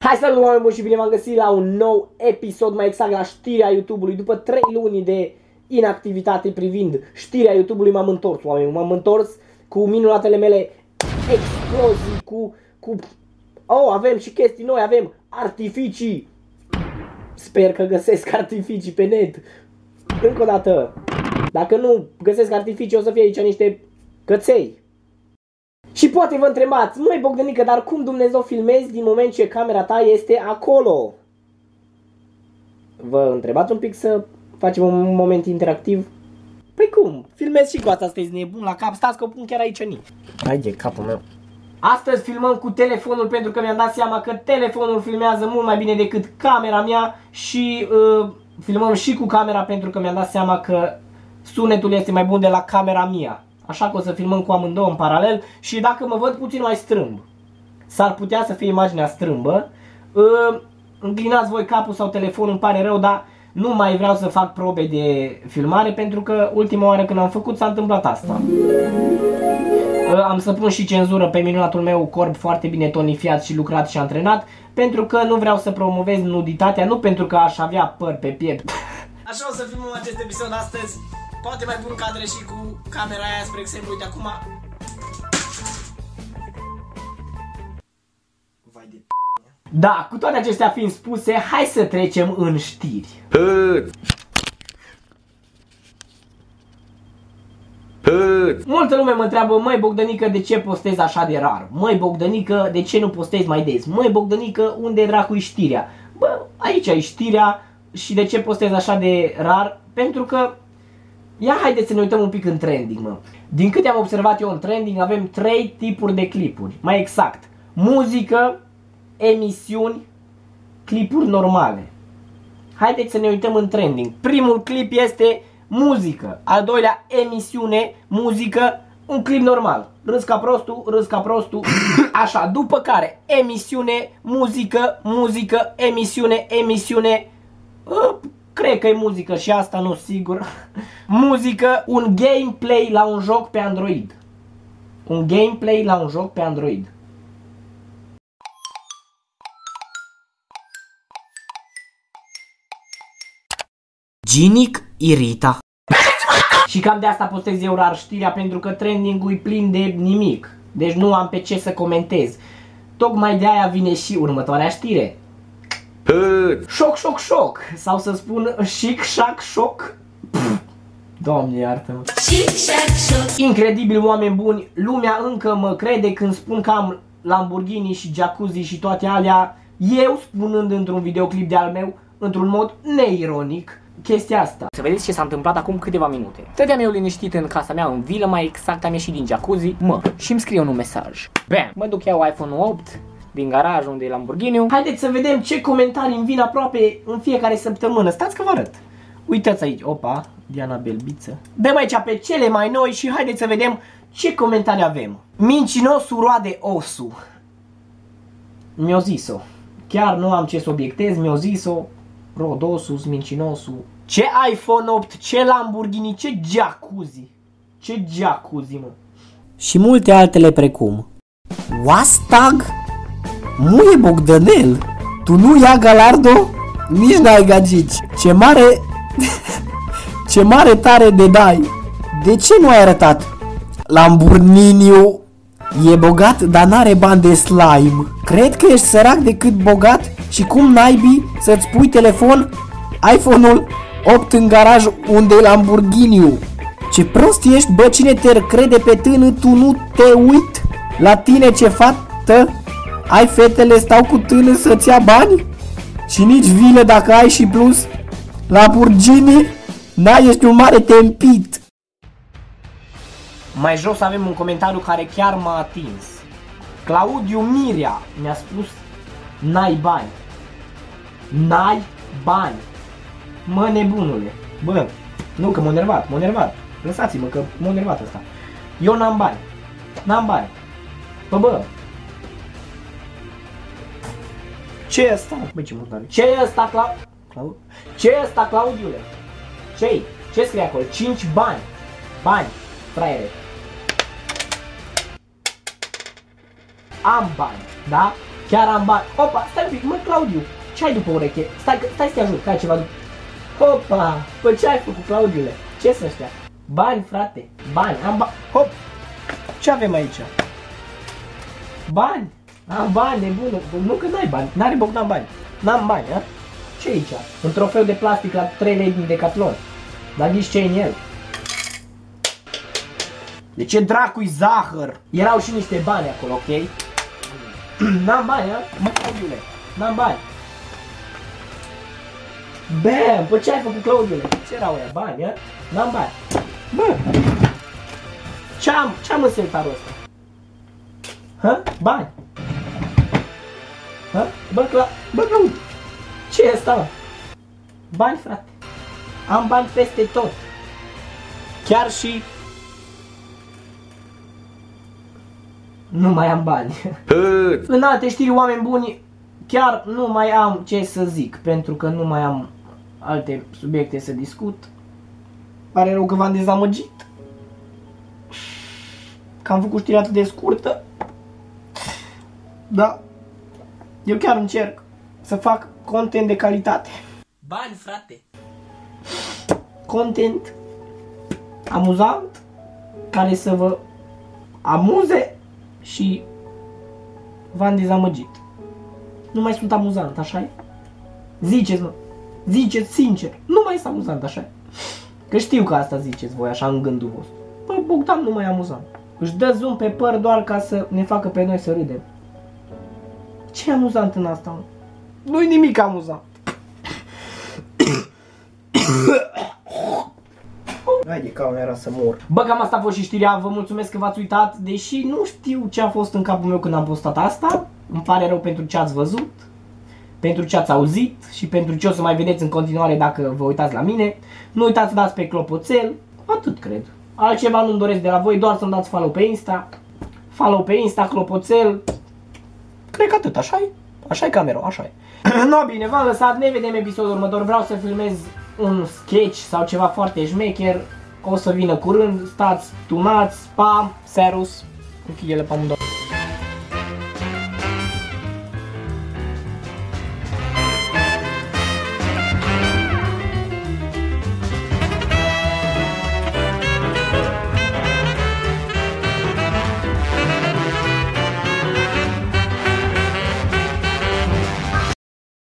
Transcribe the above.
Hai salut oameni buni și bine v-am găsit la un nou episod, mai exact la știrea YouTube-ului. După 3 luni de inactivitate privind știrea YouTube-ului m-am întors, oameni. M-am întors cu minunatele mele explozii, avem și chestii noi, avem artificii. Sper că găsesc artificii pe net. Încă o dată, dacă nu găsesc artificii o să fie aici niște căței. Și poate vă întrebați, măi Bogdănică, dar cum Dumnezeu filmezi din moment ce camera ta este acolo? Vă întrebați un pic să facem un moment interactiv? Păi cum? Filmez și cu asta, sunteți nebun la cap, stați că o pun chiar aici nici. Hai de capul meu. Astăzi filmăm cu telefonul pentru că mi-am dat seama că telefonul filmează mult mai bine decât camera mea și filmăm și cu camera pentru că mi-am dat seama că sunetul este mai bun de la camera mea. Așa că o să filmăm cu amândouă în paralel și dacă mă văd puțin mai strâmb, s-ar putea să fie imaginea strâmbă. Înclinați voi capul sau telefonul, îmi pare rău, dar nu mai vreau să fac probe de filmare pentru că ultima oară când am făcut s-a întâmplat asta. Am să pun și cenzură pe minunatul meu corp foarte bine tonifiat și lucrat și antrenat, pentru că nu vreau să promovez nuditatea, nu pentru că aș avea păr pe piept. Așa o să filmăm acest episod astăzi. Poate mai pun cadre și cu camera aia, spre exemplu, uite acum. Vai de Da, cu toate acestea fiind spuse, hai să trecem în știri. Multă lume mă întreabă, măi Bogdănică, de ce postezi așa de rar? Măi Bogdănică, de ce nu postezi mai des? Măi Bogdănică, unde dracu-i știrea? Bă, aici e știrea. Și de ce postezi așa de rar? Pentru că ia haideți să ne uităm un pic în trending, mă. Din câte am observat eu în trending, avem 3 tipuri de clipuri. Mai exact, muzică, emisiuni, clipuri normale. Haideți să ne uităm în trending. Primul clip este muzică. Al doilea, emisiune, muzică, un clip normal. Râs ca prostul, râs ca prostul. Așa, după care, emisiune, muzică, muzică, emisiune, emisiune. Cred că e muzică și asta, nu sigur. Muzică, un gameplay la un joc pe Android. Un gameplay la un joc pe Android. Ginic irita. Și cam de asta postez eu rar știrea, pentru că trending-ul e plin de nimic. Deci nu am pe ce să comentez. Tocmai de aia vine și următoarea știre. Șoc, șoc, șoc. Sau să spun șic, șac, șoc. Doamne iartă-mă. Incredibil, oameni buni. Lumea încă mă crede când spun că am Lamborghini și jacuzzi și toate alea. Eu spunând într-un videoclip de al meu, într-un mod neironic, chestia asta. Să vedeți ce s-a întâmplat acum câteva minute. Stăteam eu liniștit în casa mea, în vilă, mai exact am ieșit din jacuzzi, și îmi scrie un mesaj. Bam! Mă duc eu iPhone 8 din garaj unde e Lamborghini. Haideți să vedem ce comentarii îmi vin aproape în fiecare săptămână. Stați că vă arăt. Uitați aici, opa, Diana Belbiță. Dăm aici pe cele mai noi și haideți să vedem ce comentarii avem. Mincinosul roade osul. Mi-o zis-o. Chiar nu am ce să obiectez, mi-o zis-o. Rod osul, mincinosul. Ce iPhone 8, ce Lamborghini, ce jacuzzi. Ce jacuzzi, mă. Și multe altele precum. Wastag? Muie Bogdanel, tu nu ia Galardo? Nici n-ai gagici. Ce mare... ce mare tare de dai. De ce nu ai arătat? Lamborghini e bogat, dar n-are bani de slime. Cred că ești sărac decât bogat și cum naibii să-ți pui telefon iPhone-ul 8 în garaj unde e Lamborghini. Ce prost ești, bă, cine te crede pe tână, tu nu te uit la tine, ce fată. Ai fetele stau cu tână să-ți ia bani? Și nici vile dacă ai și plus Lamborghini? N-ai, ești un mare tempit. Mai jos avem un comentariu care chiar m-a atins. Claudiu Mirea mi-a spus: n-ai bani. N-ai bani. Mă, nebunule. Bă, nu, că m-a enervat. Lăsați-mă că m-a enervat ăsta. Eu n-am bani. N-am bani. Bă. Ce e ăsta? Băi, ce mult are. Ce e ăsta, Ce e ăsta, Claudiule? Ce-i? Ce scrie acolo? 5 bani. Bani, fraiere. Am bani, da? Chiar am bani. Opa, stai un pic, mă, Claudiu. Ce ai după ureche? Stai să te ajut, că ai ceva după. Opa, păi ce ai făcut, Claudiule? Ce sunt ăștia? Bani, frate, bani, am bani. Hop, ce avem aici? Bani, am bani, nebună. Nu că n-ai bani, n-are Bogdan bani. N-am bani, a? Ce aici? Un trofeu de plastic la 3 lei din Decathlon. Dar ghiși ce e în el? De ce dracu-i zahăr? Erau și niște bani acolo, ok? N-am bani, a? Mă, Claudiule, n-am bani. Bam! Păi ce ai făcut, Claudiule? Ce erau aia? Bani, a? N-am bani. Bă! Ce-am în sertarul ăsta? Hă? Bani! Hă? Bă, Claudiu! Ce e ăsta, mă? Bani, frate! Am bani peste tot! Chiar și... Nu mai am bani. În alte știri, oameni buni, chiar nu mai am ce să zic, pentru că nu mai am alte subiecte să discut. Pare rău că v-am dezamăgit. Că am făcut știrea atât de scurtă. Da. Eu chiar încerc să fac content de calitate. Bani, frate. Content amuzant, care să vă amuze și v-am dezamăgit. Nu mai sunt amuzant, așa-i? Ziceți, mă. Ziceți sincer. Nu mai sunt amuzant, așa-i? Că știu că asta ziceți voi, așa, în gândul vostru. Bă, Bogdan nu mai e amuzant. Își dă zoom pe păr doar ca să ne facă pe noi să râdem. Ce e amuzant în asta, mă? Nu-i nimic amuzant. Haide, ca era să mor. Bă, cam asta a fost și știrea, vă mulțumesc că v-ați uitat. Deși nu știu ce a fost în capul meu când am postat asta. Îmi pare rău pentru ce ați văzut, pentru ce ați auzit și pentru ce o să mai vedeți în continuare dacă vă uitați la mine. Nu uitați să dați pe clopoțel, atât cred. Altceva nu-mi doresc de la voi, doar să-mi dați follow pe Insta. Follow pe Insta, clopoțel. Cred că atât, așa-i? Așa-i camera, așa-i. No, bine, v-am lăsat, ne vedem episodul următor. Vreau să filmez un sketch sau ceva foarte șmecher. O să vină curând, stați tunați, pa, serus, cu chilele pe amândouă.